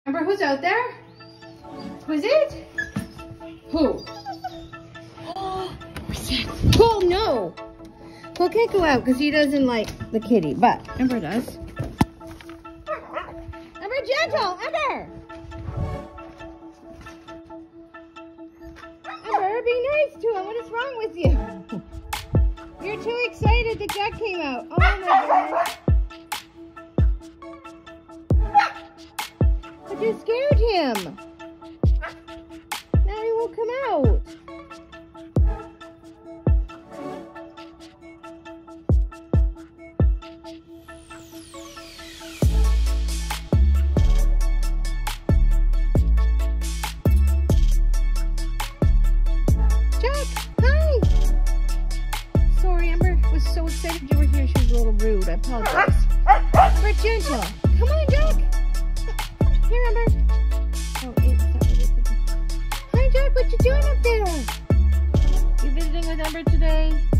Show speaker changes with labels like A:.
A: Ember, who's out there? Who's it? Who? Who's it? Cole, no! Cole can't go out because he doesn't like the kitty, but Ember does. Ember, gentle! Ember! Ember, be nice to him. What is wrong with you? You're too excited the duck came out. Oh my goodness. But you scared him. Now he won't come out. So excited you were here. She was a little rude. I apologize. Ember, gentle. Come on, Jack. Here, Ember. Oh, it's not really. Hi, Jack. What you doing up there? You visiting with Ember today?